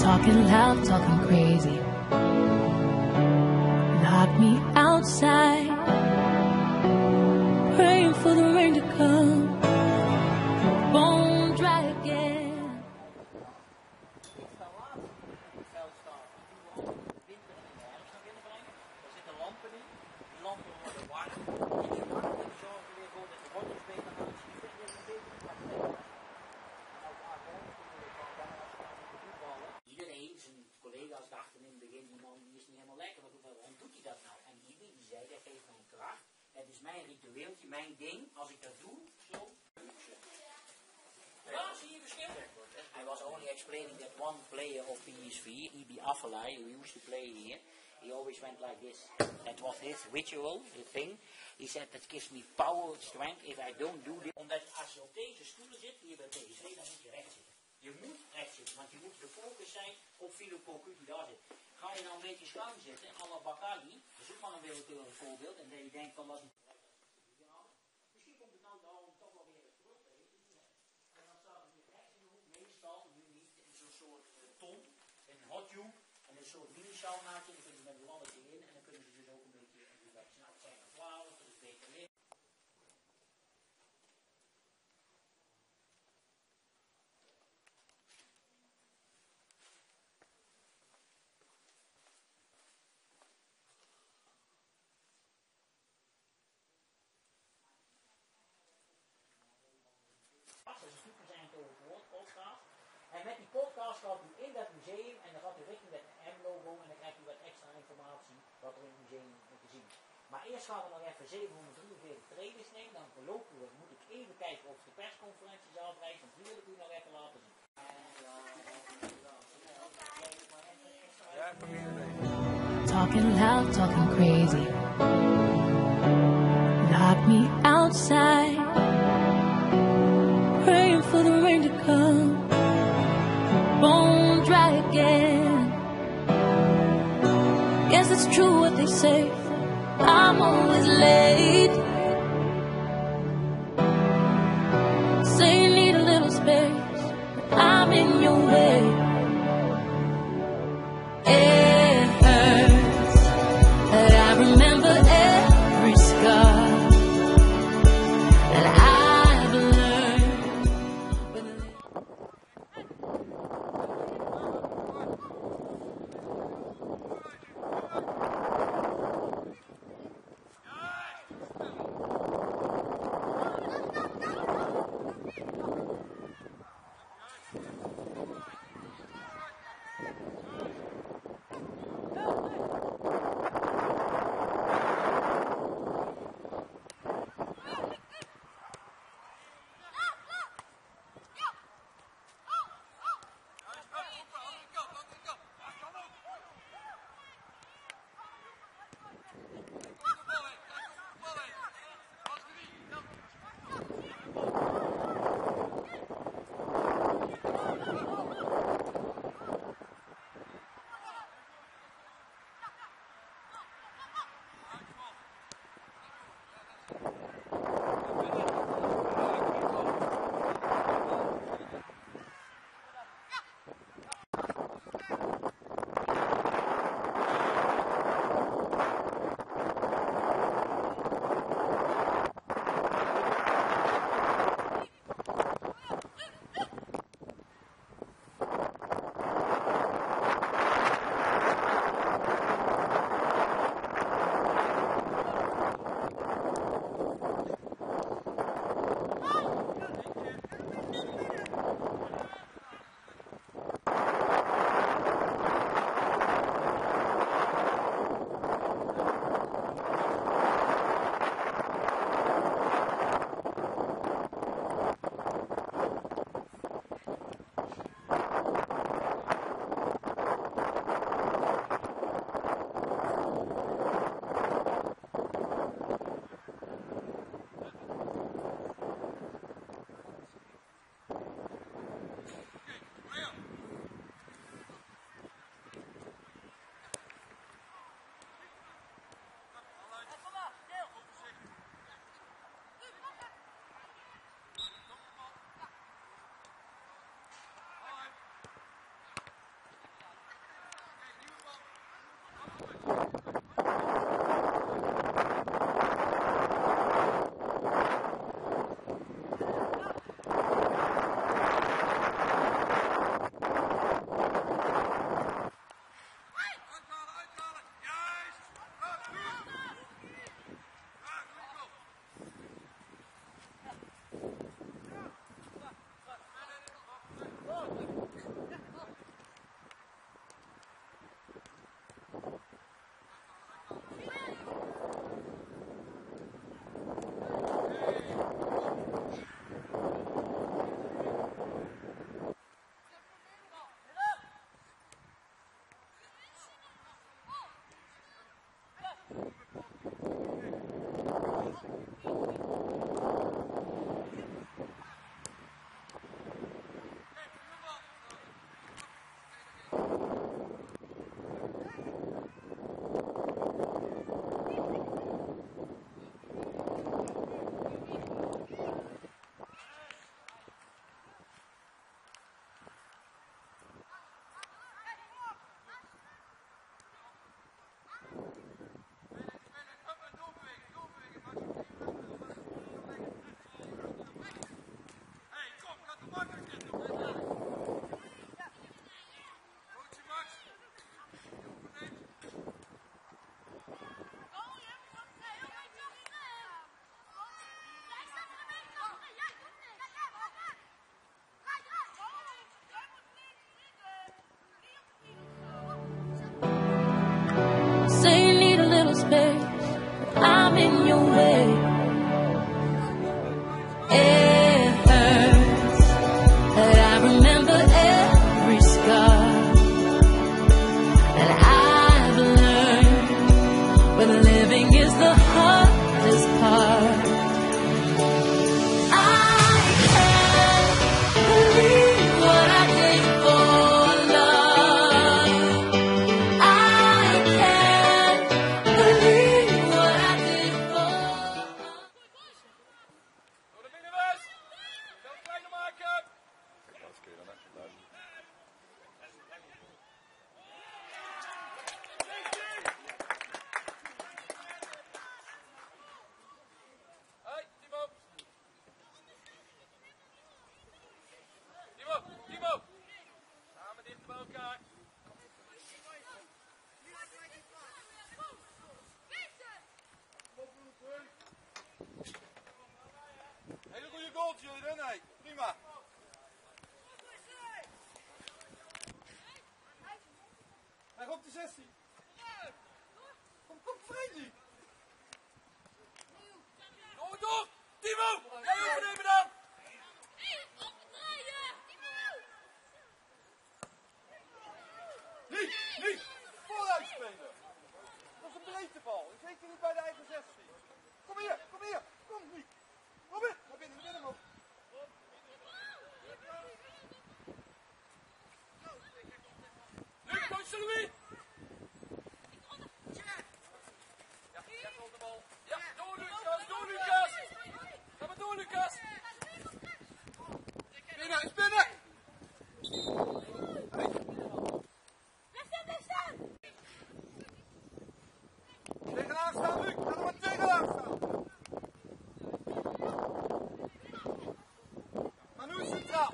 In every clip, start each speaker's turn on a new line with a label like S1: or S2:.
S1: Talking loud, talking crazy. Lock me outside, praying for the rain to come. Won't dry again.
S2: Iedereen, zijn collega's dachten in het begin, die man die is niet helemaal lekker, waarom doet hij dat nou? En die zei, dat geeft mij kracht, het is mijn ritueeltje, mijn ding, als ik dat doe, zo. Ja, zie je verschil? I was only explaining that one player of PSV, E.B. Afellay, who used to play here, he always went like this. That was his ritual, the thing. He said, that gives me power, strength, if I don't do this. Omdat als je op deze stoelen zit, hier bij PSV, dan moet je recht zitten. Je moet recht zitten, want je moet gefocust zijn op Philippe Cocu die daar zit. Ga je nou een beetje schuin zitten, à la Bakali, dat is ook maar een willekeurig voorbeeld, en dat je denkt van wat hij... Misschien komt het nou toch wel weer terug. En dan staat het weer rechts in de hoek, meestal, nu niet, in zo'n soort ton, een hotjoek, en een soort mini-saunaatje, dan kunnen ze met een laddertje in, en dan kunnen ze dus ook een beetje relaxen. Nou, het zijn er flauw, het is beter licht. En met die podcast gaat u in dat museum en dan gaat u richting het M-logo en dan krijgt u wat extra informatie wat er in het museum te zien. Maar eerst gaan we nog even 743 treden nemen, dan verlopen we, moet ik even kijken of de persconferentiezaal vrij is, want die wil ik u nog even laten zien.
S1: Talking loud, talking crazy. Lock me outside, praying for the rain to come. Won't dry again. Guess it's true what they say, I'm always late. Say you need a little space, I'm in your way. It hurts, but I remember every scar that I've learned.
S3: Klopt, Jurgen? Nee, prima. Hij op de 16. Kom, Freddy. Door, Timo! Jij overnemen dan! Niet! Vooruit spelen! Dat is een breedtebal. Ik weet niet bij de eigen 16. Kom hier! Kom, Niek! Kom in! Naar binnen hem ook. Nu, coach Louis! Ja, jij komt de bal. Ja, door Lucas! Ga maar door, Lucas! Binnen, is binnen! Tegenaan staan, Luc! Ga er maar tegenaan staan! Maar nu centraal!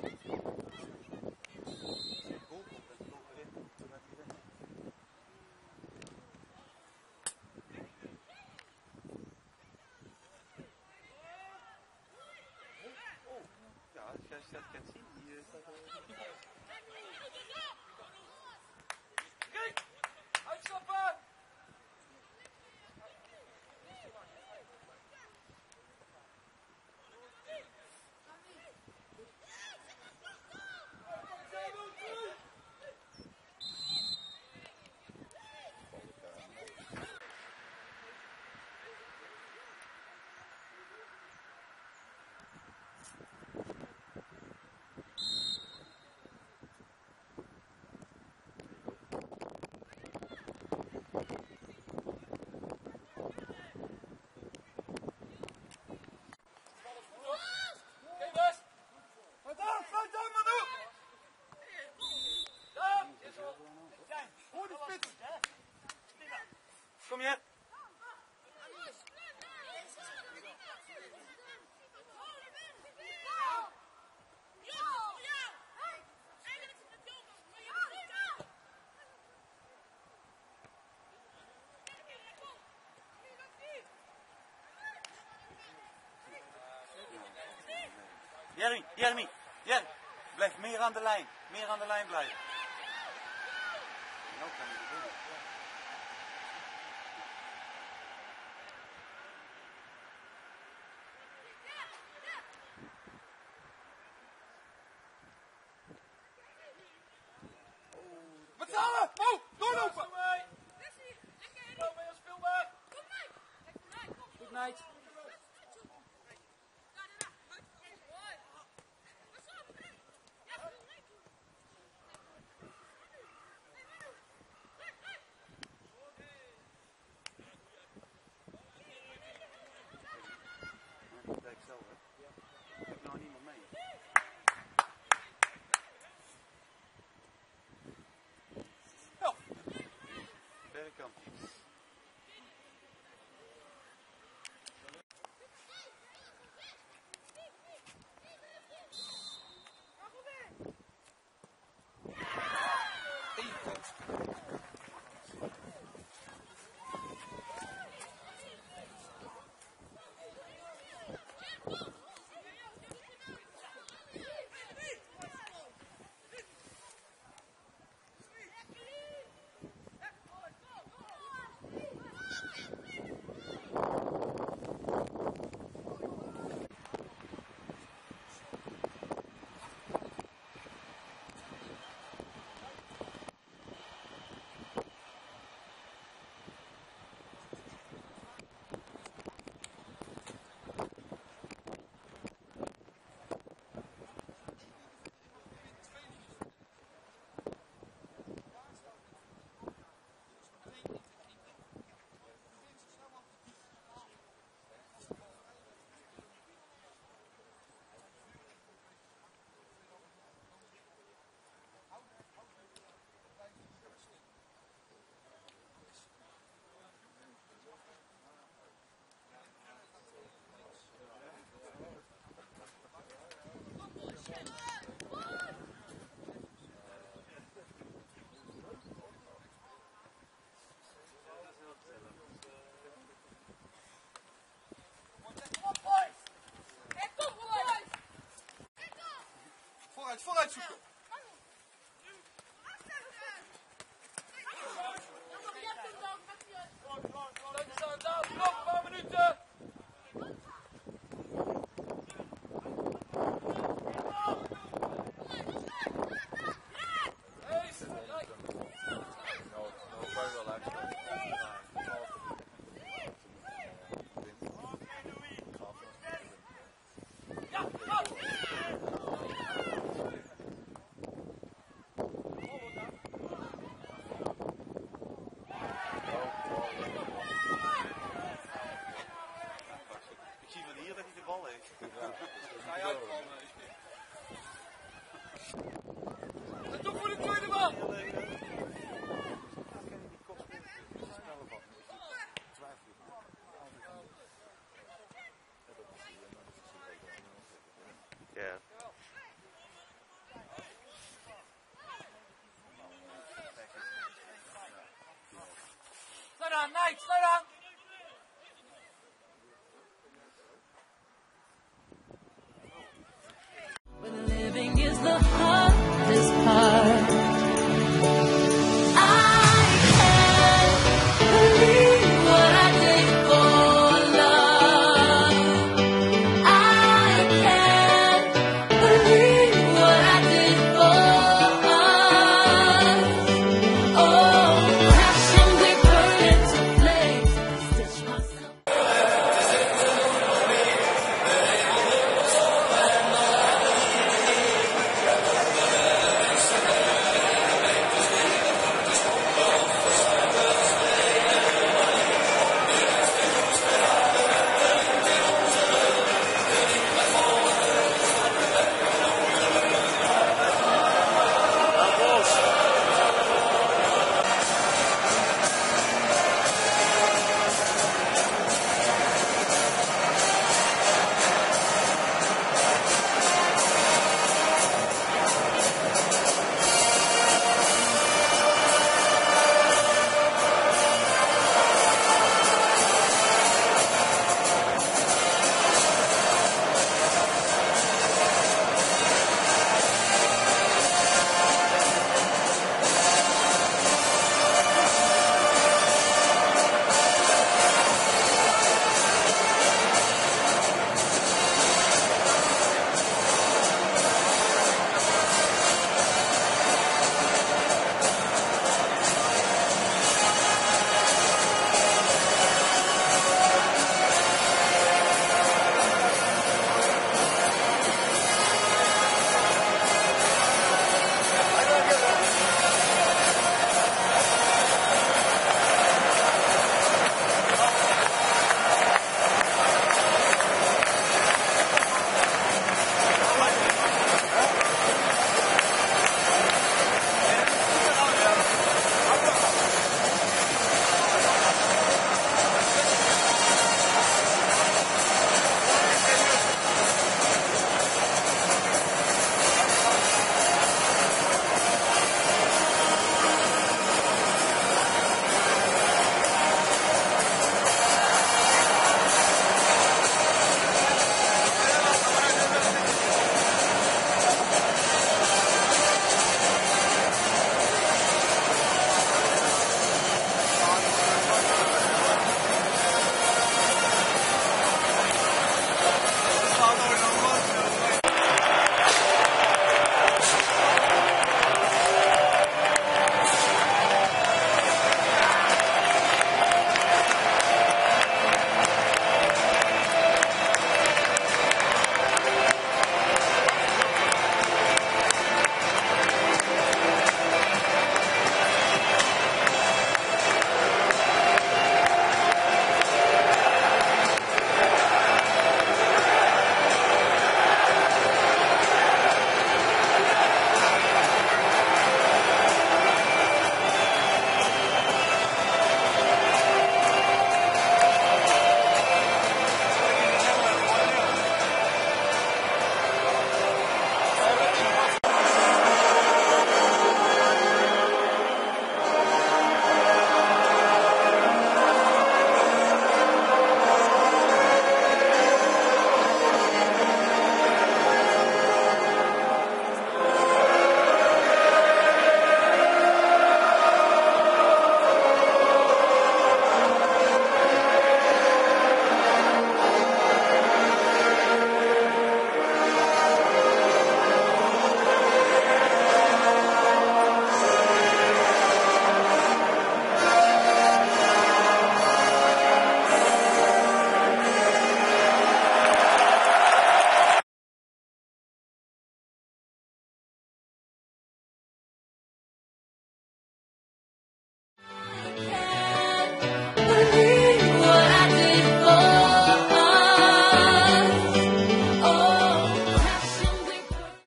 S4: Ja, als jij dat kan zien, hier staat
S3: Kijk! Uitstappen! Sluit aan, Manu! Ja! Hoor die spits! Kom hier!
S4: Jeremy, blijf meer aan de lijn blijven. Nou kan hij beginnen.
S3: Met z'n allen! Oh, doorlopen!
S2: Good night.
S4: Kijk zelf, hè. Ik heb nou niemand mee.
S3: Ja.
S4: Bergkamp.
S3: aan, Nike, sluit aan.